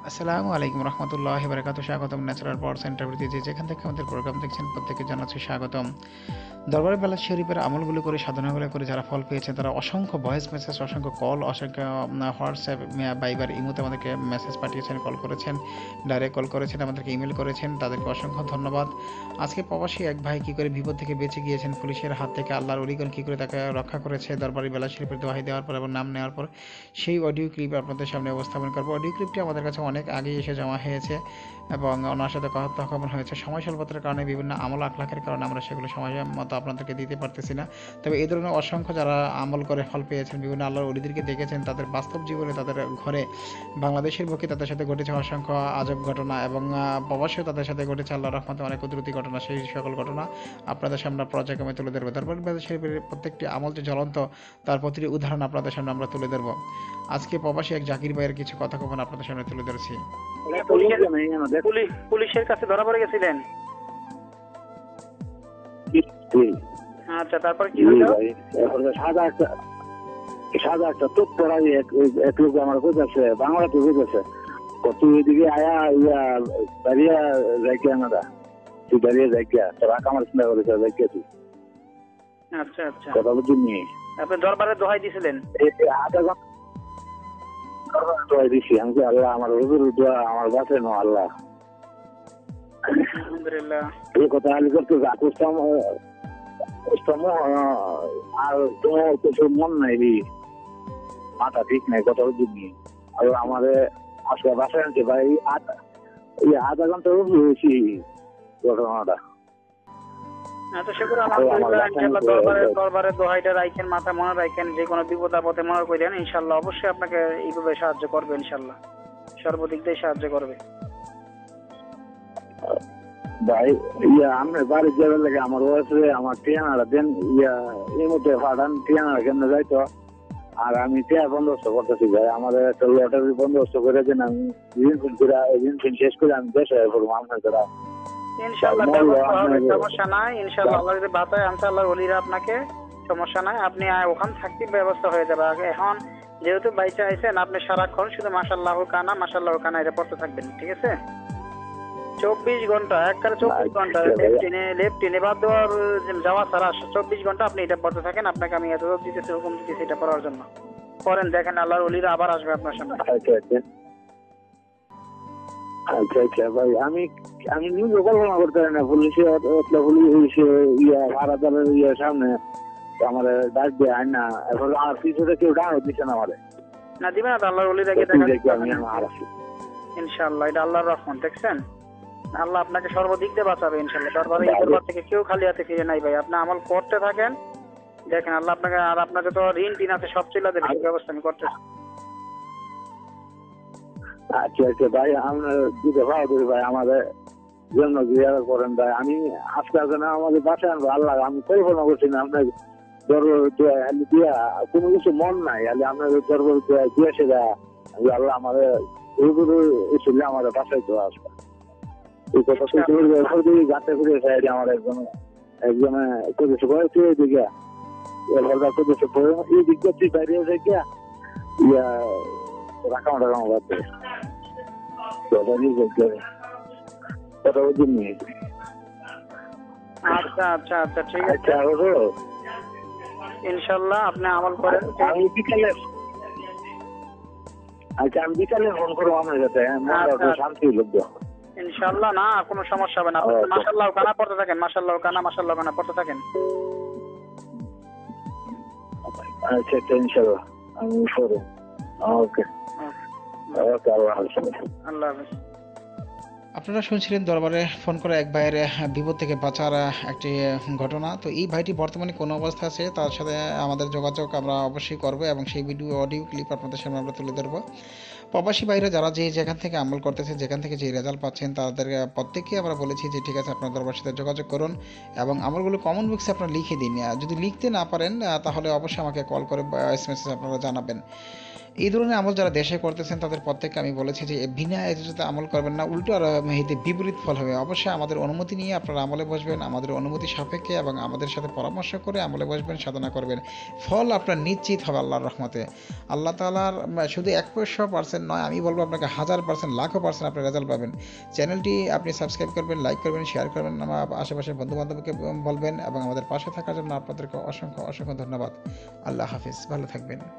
আসসালামু আলাইকুম রহমতুল্লাহি বারাকাতু। স্বাগতম ন্যাচারাল পাওয়ার সেন্টার প্রতি যেখান থেকে আমাদের প্রোগ্রাম দেখছেন প্রত্যেকে জানাচ্ছি স্বাগতম। দরবারে বেলাল শরীফের আমলগুলো করে সাধনাগুলো করে যারা ফল পেয়েছেন তারা অসংখ্য ভয়েস মেসেজ, অসংখ্য কল, অসংখ্য হোয়াটসঅ্যাপ, ভাইবার, ইমোতে আমাদেরকে মেসেজ পাঠিয়েছেন, কল করেছেন, ডাইরেক্ট কল করেছেন, আমাদেরকে ইমেল করেছেন, তাদেরকে অসংখ্য ধন্যবাদ। আজকে প্রবাসী এক ভাই কী করে বিপদ থেকে বেঁচে গিয়েছেন, পুলিশের হাত থেকে আল্লাহর অলিগণ কী করে তাকে রক্ষা করেছে দরবারে বেলাল শরীফের দোহাই দেওয়ার পর এবং নাম নেওয়ার পর, সেই অডিও ক্লিপ আপনাদের সামনে উপস্থাপন করবো। অডিও ক্লিপটি আমাদের কাছে অনেক আগেই এসে জমা হয়েছে এবং ওনার সাথে কথা হয়েছে। সময় স্বল্পতার কারণে, বিভিন্ন আমল আখলাকের কারণে আমরা সেগুলো সময় মতো আপনাদেরকে দিতে পারতেছি না। তবে এই ধরনের অসংখ্য যারা আমল করে ফল পেয়েছেন, বিভিন্ন আল্লাহর অলিদেরকে দেখেছেন, তাদের বাস্তব জীবনে তাদের ঘরে বাংলাদেশের বুকে তাদের সাথে ঘটেছে অসংখ্য আজব ঘটনা এবং প্রবাসেও তাদের সাথে ঘটেছে আল্লাহর রহমতে অনেক কুদরতি ঘটনা। সেই সকল ঘটনা আপনাদের সামনে পর্যায়ক্রমে তুলে ধরবো। দরবার শরীফের প্রত্যেকটি আমল যে জ্বলন্ত, তার প্রতিটি উদাহরণ আপনাদের সামনে আমরা তুলে ধরবো। আজকে প্রবাসী এক জাকির ভাইয়ের কিছু কথা কখন আপনাদের সামনে তুলে ধরছি। পুলিশের কাছে ধরা পড়ে গেছিলেন? আচ্ছা, তারপর কি হলো? সাদা একটা তোপ পড়াই এক লোক আমার বুঝেছে, বাংলাতে বুঝেছে, তুই এদিকে আয়া ইয়া দাঁড়িয়ে যাইকিয়া না, তুই দাঁড়িয়ে যাইকিয়া তোর আঁকা আমার চিন্তা করেছে যাইকিয়া তুই। আচ্ছা আচ্ছা, কথা বুঝিনি। আপনি দরবারে দোহাই দিছিলেন? আধা ঘন্টা দোয়াই দিছি আমি, আল্লাহ আমার রবির দোয়া আমার বাঁচে নো আল্লাহ। আলহামদুলিল্লাহ। এই কথা আলি করতে যা করতাম আর তোমার কিছু মন নাই রে, মাথা ঠিক নাই, কথা বুঝিনি। আর আমাদের আজকে বাসায় আনছে ভাই, আধা ঘন্টা রবি হয়েছি ঘটনাটা। আচ্ছা, শুকুর আলহামদুলিল্লাহ। ইনশাআল্লাহ দরবারে দোহাইটা রাখেন, মাথা মনে রাখেন, যে কোনো বিপদ আপদে মনে করেন, ইনশাআল্লাহ অবশ্যই আপনাকে এইভাবে সাহায্য করবে, ইনশাআল্লাহ সর্বদিক দিয়ে সাহায্য করবে। ভাই আমি বাড়ি যাবার লাগে আমার ওয়াইফে আমার টিয়ানারা দেন, এই মধ্যে ফাটান টিয়ানারা কেমনে যাইতো, আর আমি টিয়া বন্দোবস্ত করতেছি ভাই, আমাদের একটা লটারি বন্দোবস্ত করে দেন, আমি ঋণ শেষ করে আমি দেশে পড়বো আপনার দ্বারা। ইনশাআল্লাহ ব্যবস্থা হবে, সমস্যা নাই। ইনশাআল্লাহ আল্লাহ যদি বাতায় আনছে আল্লাহর ওলিরা আপনাকে, সমস্যা নাই, আপনি ওখান থাকতে ব্যবস্থা হয়ে যাবে। আগে এখন যেহেতু বাইচে আইছেন, আপনি সারাক্ষণ শুধু মাশাআল্লাহু কানা এটা পড়তে থাকবেন, ঠিক আছে? 24 ঘন্টা, একবারে 24 ঘন্টা লেফট টেনে বাদ দেওয়ার যাওয়া ছাড়া 24 ঘন্টা আপনি এটা পড়তে থাকেন। আপনাকে আমি এত দিতেছি, হুকুম দিতেছি এটা পড়ার জন্য। পড়েন, দেখেন আল্লাহর ওলিরা আবার আসবে আপনার সামনে। আচ্ছা আচ্ছা ভাই, আমি নিজে কল্পনা করতে পারি না, পুলিশে ভাড়াদারের সামনে আমার ডাক দিয়ে আয় না, এখন আর পিছনে কেউ ডাক দিচ্ছে না আমারে না, দিবে না তো, আল্লাহর ওলিরাকে ইনশাআল্লাহ। এটা আল্লাহর রহমত, দেখছেন? আল্লাহ আপনাকে সর্বদিক দিয়ে বাঁচাবে ইনশাআল্লাহ। দরবার থেকে কেউ খালি হাতে ফিরে নাই ভাই, আপনি আমল করতে থাকেন, দেখেন আল্লাহ আপনাকে, আর আপনার যত ঋণ টিন আছে সব চলে দেবে, সেই ব্যবস্থা আমি করতেছি। আচ্ছা আচ্ছা ভাই, আমরা দিতে পারবো ভাই, আমাদের জন্য জিয়ারত করেন ভাই। আমি আজকে না আমাদের বাসায় আনবো আল্লাহ, আমি কল্পনা করছি না আপনার দরবার দিয়া কোনো কিছু মন নাই, আপনাদের দরবার দিয়েছে আল্লাহ আমাদের আমাদের বাসায় তো আসবে। এই কথা গাতে ফিরে সাইডে আমার একজনে করেছে বয়স দিকে করেছে, এই দিক দিয়ে তুই বাইরে এসে গিয়া রাখা বাদ কথা বুঝিনি। আচ্ছা আচ্ছা আচ্ছা, ঠিক আছে ইনশাআল্লাহ আপনি আমল করেন। আমি বিকালে ফোন করবো আপনার সাথে, শান্তি লোক ইনশাআল্লাহ। না, কোনো সমস্যা হবে না, আপনি মাশাআল্লাহ কানা পড়তে থাকেন, মাশাআল্লাহ কানা পড়তে থাকেন। আচ্ছা আচ্ছা, ইনশাআল্লাহ আমি করবো। ওকে ওকে, আল্লাহ হাফেজ। আল্লাহ হাফেজ। আপনারা শুনছিলেন দরবারে ফোন করে এক ভাইয়ের বিপদ থেকে বাঁচার একটি ঘটনা। তো এই ভাইটি বর্তমানে কোন অবস্থা আছে, তার সাথে আমাদের যোগাযোগ আমরা অবশ্যই করব এবং সেই অডিও ক্লিপ আপনাদের সামনে আমরা তুলে ধরবো। প্রবাসী ভাইরা যারা যেখান থেকে আমল করতেছে, যেখান থেকে যে রেজাল্ট পাচ্ছেন, তাদের প্রত্যেককে আমরা বলেছি যে ঠিক আছে আপনার দরবার সাথে যোগাযোগ করুন এবং আমলগুলো কমেন্ট বক্সে আপনারা লিখে দিন। যদি লিখতে না পারেন তাহলে অবশ্যই আমাকে কল করে এসএমএস আপনারা জানাবেন। এই ধরনের আমল যারা দেশে করতেছেন তাদের প্রত্যেককে আমি বলেছি যে বিনা এজেন্সিতে আমল করবেন না, উল্টো আর এতে বিপরীত ফল হবে। অবশ্যই আমাদের অনুমতি নিয়ে আপনারা আমলে বসবেন, আমাদের অনুমতি সাপেক্ষে এবং আমাদের সাথে পরামর্শ করে আমলে বসবেন, সাধনা করবেন। ফল আপনার নিশ্চিত হবে আল্লাহর রহমতে। আল্লাহ তাআলার শুধু 100% নয়, আমি বলবো আপনাকে 1000%, লাখো পার্সেন্ট আপনি রেজাল্ট পাবেন। চ্যানেলটি আপনি সাবস্ক্রাইব করবেন, লাইক করবেন, শেয়ার করবেন, আমার আশেপাশের বন্ধুবান্ধবকে বলবেন এবং আমাদের পাশে থাকার জন্য আপনাদেরকে অসংখ্য অসংখ্য ধন্যবাদ। আল্লাহ হাফিজ, ভালো থাকবেন।